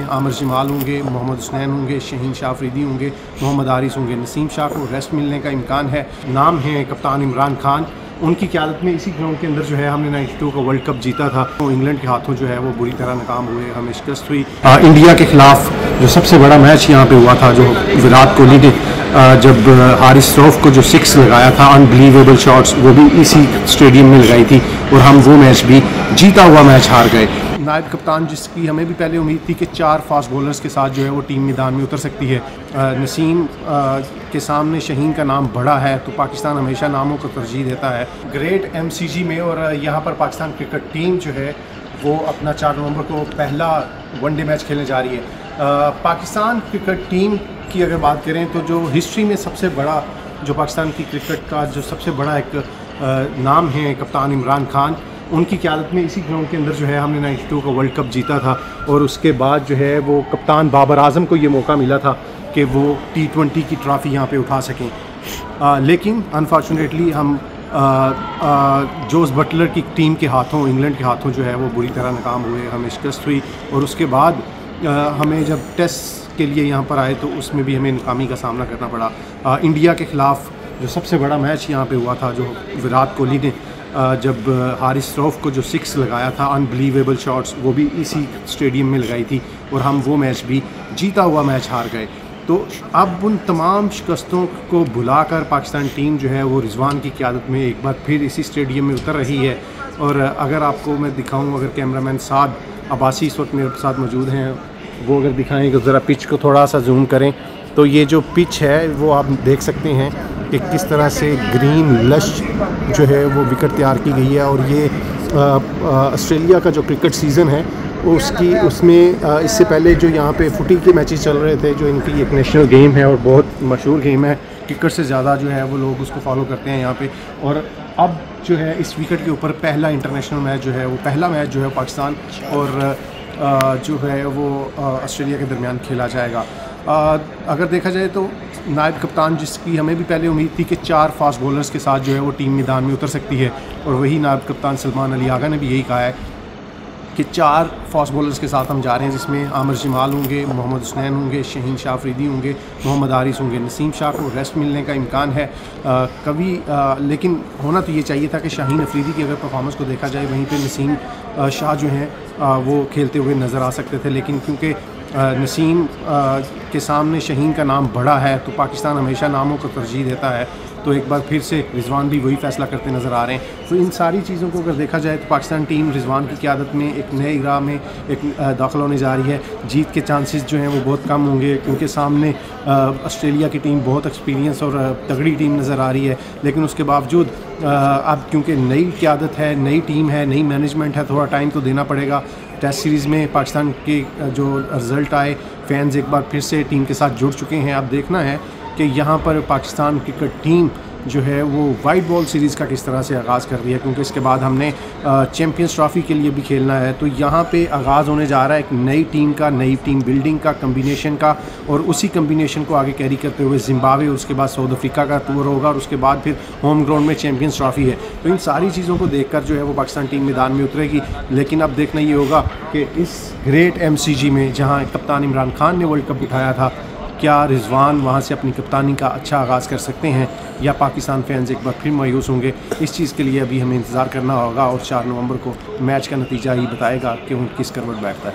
आमिर जमाल होंगे, मोहम्मद हुसनैन होंगे, शहीन शाह अफरीदी होंगे, मोहम्मद हारिस होंगे। नसीम शाह को रेस्ट मिलने का इम्कान है। नाम है कप्तान इमरान खान। उनकी क़यादत में इसी ग्राउंड के अंदर जो है हमने 92 का वर्ल्ड कप जीता था। तो इंग्लैंड के हाथों जो है वो बुरी तरह नाकाम हुए, हमें शिकस्त हुई। इंडिया के ख़िलाफ़ जो सबसे बड़ा मैच यहाँ पे हुआ था, जो विराट कोहली ने जब हारिस रऊफ़ को जो 6 लगाया था, अनबिलीवेबल शॉट्स, वो भी इसी स्टेडियम में लगाई थी और हम वो मैच भी जीता हुआ मैच हार गए। नायब कप्तान जिसकी हमें भी पहले उम्मीद थी कि 4 फास्ट बॉलर्स के साथ जो है वो टीम मैदान में उतर सकती है। नसीम के सामने शहीन का नाम बड़ा है, तो पाकिस्तान हमेशा नामों को तरजीह देता है। ग्रेट MCG में और यहाँ पर पाकिस्तान क्रिकेट टीम जो है वो अपना 4 नवंबर को पहला वनडे मैच खेलने जा रही है। पाकिस्तान क्रिकेट टीम की अगर बात करें तो जो हिस्ट्री में सबसे बड़ा, जो पाकिस्तान की क्रिकेट का जो सबसे बड़ा एक नाम है कप्तान इमरान खान, उनकी क़यादत में इसी ग्राउंड के अंदर जो है हमने 92 का वर्ल्ड कप जीता था। और उसके बाद जो है वो कप्तान बाबर आजम को ये मौका मिला था कि वो T20 की ट्रॉफ़ी यहाँ पे उठा सकें। लेकिन अनफॉर्चुनेटली हम जोस बटलर की टीम के हाथों, इंग्लैंड के हाथों जो है वो बुरी तरह नाकाम हुए, हमें शिकस्त हुई। और उसके बाद हमें जब टेस्ट के लिए यहाँ पर आए तो उसमें भी हमें नाकामी का सामना करना पड़ा। इंडिया के ख़िलाफ़ जो सबसे बड़ा मैच यहाँ पे हुआ था, जो विराट कोहली ने जब हारिस रऊफ़ को जो 6 लगाया था, अनबिलीवेबल शॉट्स, वो भी इसी स्टेडियम में लगाई थी और हम वो मैच भी जीता हुआ मैच हार गए। तो अब उन तमाम शिकस्तों को भुलाकर पाकिस्तान टीम जो है वो रिजवान की क़यादत में एक बार फिर इसी स्टेडियम में उतर रही है। और अगर आपको मैं दिखाऊं, अगर कैमरामैन साद अब्बासी इस वक्त मेरे साथ मौजूद हैं, वो अगर दिखाएँ कि ज़रा पिच को थोड़ा सा जूम करें, तो ये जो पिच है वो आप देख सकते हैं कि किस तरह से ग्रीन लश जो है वो विकेट तैयार की गई है। और ये ऑस्ट्रेलिया का जो क्रिकेट सीज़न है उसमें इससे पहले जो यहाँ पे फुटी के मैचेस चल रहे थे, जो इनकी एक नेशनल गेम है और बहुत मशहूर गेम है, क्रिकेट से ज़्यादा जो है वो लोग उसको फॉलो करते हैं यहाँ पे। और अब जो है इस विकेट के ऊपर पहला इंटरनेशनल मैच जो है वो पहला मैच जो है पाकिस्तान और जो है वो ऑस्ट्रेलिया के दरमियान खेला जाएगा। अगर देखा जाए तो नायब कप्तान जिसकी हमें भी पहले उम्मीद थी कि 4 फास्ट बॉलर्स के साथ जो है वो टीम मैदान में उतर सकती है, और वही नायब कप्तान सलमान अली आगा ने भी यही कहा है कि 4 फास्ट बॉलर्स के साथ हम जा रहे हैं, जिसमें आमिर जमाल होंगे, मोहम्मद हुसनैन होंगे, शहीन शाह अफरीदी होंगे, मोहम्मद हारिस होंगे। नसीम शाह को रेस्ट मिलने का इम्कान है लेकिन होना तो ये चाहिए था कि शाहीन अफरीदी की अगर परफॉर्मेंस को देखा जाए, वहीं पे नसीम शाह जो हैं वो खेलते हुए नज़र आ सकते थे। लेकिन क्योंकि नसीम के सामने शहीन का नाम बड़ा है, तो पाकिस्तान हमेशा नामों को तरजीह देता है। तो एक बार फिर से रिजवान भी वही फ़ैसला करते नज़र आ रहे हैं। तो इन सारी चीज़ों को अगर देखा जाए तो पाकिस्तान टीम रिजवान की क़यादत में एक नए राह में एक दाखिल होने जा रही है। जीत के चांसेस जो हैं वो बहुत कम होंगे, क्योंकि सामने ऑस्ट्रेलिया की टीम बहुत एक्सपीरियंस और तगड़ी टीम नज़र आ रही है। लेकिन उसके बावजूद अब क्योंकि नई क़यादत है, नई टीम है, नई मैनेजमेंट है, थोड़ा टाइम तो देना पड़ेगा। टेस्ट सीरीज़ में पाकिस्तान के जो रिज़ल्ट आए, फैंस एक बार फिर से टीम के साथ जुड़ चुके हैं। अब देखना है कि यहाँ पर पाकिस्तान क्रिकेट टीम जो है वो वाइट बॉल सीरीज़ का किस तरह से आगाज़ कर रही है, क्योंकि इसके बाद हमने चैम्पियंस ट्रॉफ़ी के लिए भी खेलना है। तो यहाँ पे आगाज़ होने जा रहा है एक नई टीम का, नई टीम बिल्डिंग का, कम्बिनेशन का, और उसी कम्बिनेशन को आगे कैरी करते हुए ज़िम्बाब्वे, उसके बाद साउथ अफ्रीका का टूर होगा, और उसके बाद फिर होम ग्राउंड में चैम्पियंस ट्रॉफ़ी है। तो इन सारी चीज़ों को देखकर जो है वो पाकिस्तान टीम मैदान में उतरेगी। लेकिन अब देखना ये होगा कि इस ग्रेट MCG में जहाँ कप्तान इमरान खान ने वर्ल्ड कप उठाया था, क्या रिजवान वहाँ से अपनी कप्तानी का अच्छा आगाज़ कर सकते हैं, या पाकिस्तान फैंस एक बार फिर मायूस होंगे। इस चीज़ के लिए अभी हमें इंतज़ार करना होगा, और 4 नवंबर को मैच का नतीजा ही बताएगा कि किस करवट बैठता है।